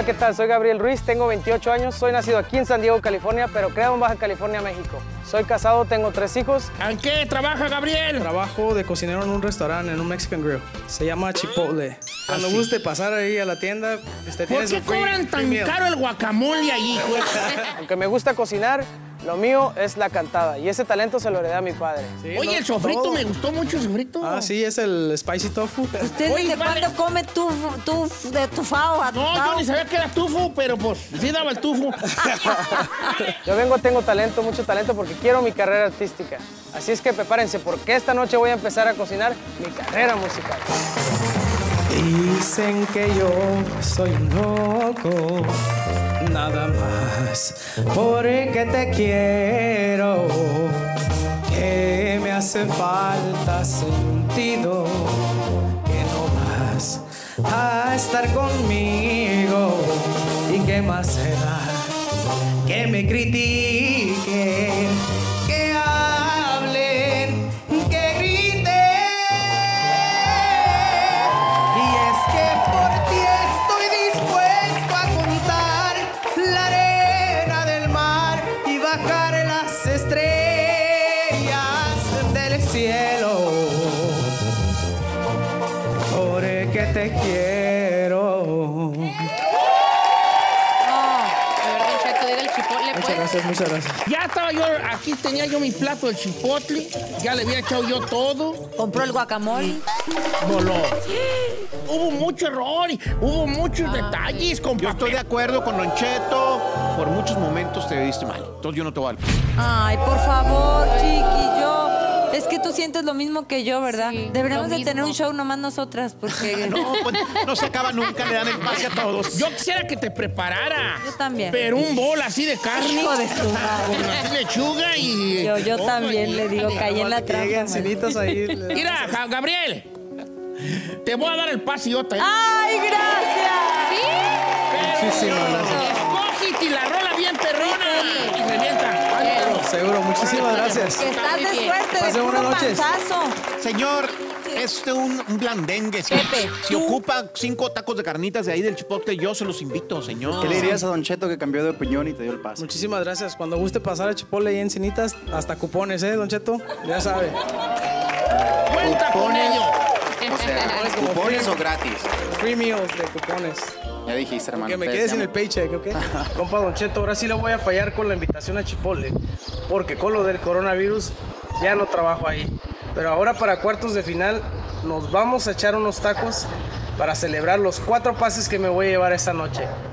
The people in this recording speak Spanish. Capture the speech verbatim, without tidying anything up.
Hola, ¿qué tal? Soy Gabriel Ruiz, tengo veintiocho años, soy nacido aquí en San Diego, California, pero creado en Baja California, México. Soy casado, tengo tres hijos. ¿En qué trabaja Gabriel? Trabajo de cocinero en un restaurante, en un Mexican Grill. Se llama Chipotle. Cuando ¿Ah, sí? guste pasar ahí a la tienda, usted ¿Por tiene qué su free- cobran tan free meal. caro el guacamole ahí, güey? Aunque me gusta cocinar, lo mío es la cantada y ese talento se lo heredé a mi padre. Sí, Oye, no, el sofrito, todo. me gustó mucho el sofrito. Ah, sí, es el spicy tofu. ¿Usted Oye, desde vale. cuándo come tufo, tuf, de tufao a No, tufao? yo ni sabía que era tufo, pero pues sí daba el tufo. Yo vengo, tengo talento, mucho talento, porque quiero mi carrera artística. Así es que prepárense, porque esta noche voy a empezar a cocinar mi carrera musical. Dicen que yo soy un loco, nada más, porque te quiero, que me hace falta sentido, que no vas a estar conmigo y que más se da, que me critiquen, que hablen, que griten. Y es que por ti estoy dispuesto a contar la arena del mar y bajar las estrellas del cielo. Porque te quiero. A ver, Don Cheto, diga el chipotle, Muchas pues. gracias, muchas gracias. Ya estaba yo, aquí tenía yo mi plato de chipotle, ya le había echado yo todo, Compró el guacamole. voló. Hubo mucho error, y hubo muchos detalles, Yo compa. estoy de acuerdo con Don Cheto. Por muchos momentos te viste mal. Entonces yo no te voy a dar. Ay, por favor, chiquillo. Es que tú sientes lo mismo que yo, ¿verdad? Sí, Deberíamos lo de tener mismo. un show nomás nosotras, porque... No, pues, no se acaba nunca, le dan el pase a todos. Yo quisiera que te prepararas. Yo también. Pero un bol así de carne. Hijo de su madre. Con así lechuga y... Yo, yo Oh, también le digo, caí en la Que lleguen trampa. cenitas ahí. Mira, Ja- Gabriel, te voy a dar el pase yo también. ¡Ay, gracias! Muchísimas gracias. Escógete la rola bien perrona y revienta. Seguro, muchísimas gracias. Que estás de Muy bien. suerte, de Pasen puro buenas noches. panzazo. Señor, es un, un blandengue. Si, Pepe, si tú- ocupa cinco tacos de carnitas de ahí del chipotle, yo se los invito, señor. ¿Qué le dirías a Don Cheto que cambió de opinión y te dio el paso? Muchísimas gracias. Cuando guste pasar a Chipotle ahí en Cenitas, hasta cupones, ¿eh, Don Cheto? Ya sabe. Cuenta con ello. O sea, ¿cupones o gratis? Free meals de cupones. Ya dijiste, hermano. Que me te quede sin el deseamos- paycheck, ¿ok? Compa Don Cheto, ahora sí le voy a fallar con la invitación a Chipotle, porque con lo del coronavirus ya no trabajo ahí. Pero ahora para cuartos de final nos vamos a echar unos tacos para celebrar los cuatro pases que me voy a llevar esta noche.